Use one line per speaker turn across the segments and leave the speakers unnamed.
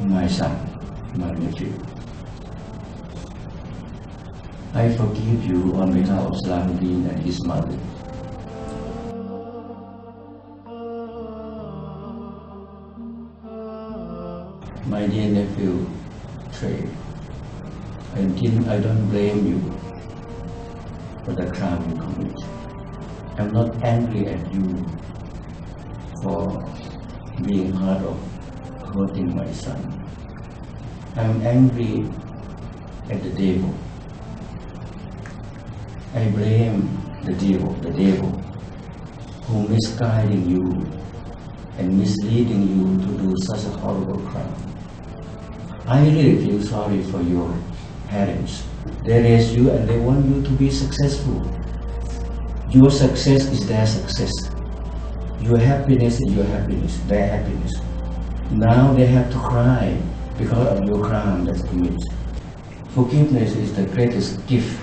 my son, my nephew. I forgive you on behalf of Salahuddin and his mother. My dear nephew, Trey, I don't blame you for the crime you commit. I'm not angry at you for being part of hurting my son. I'm angry at the devil. I blame the devil who misguiding you and misleading you to do such a horrible crime. I really feel sorry for your parents. They raised you and they want you to be successful. Your success is their success. Your happiness is your happiness, their happiness. Now they have to cry because of your crime that's committed. Forgiveness is the greatest gift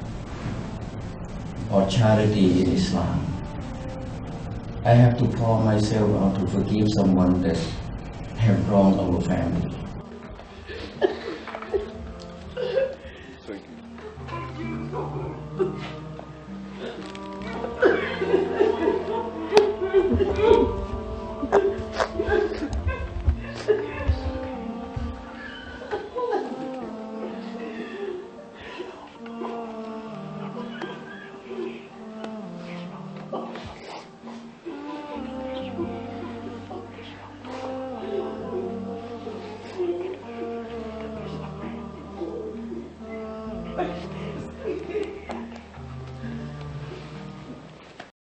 or charity in Islam. I have to pour myself out to forgive someone that have wronged our family.
Thank you.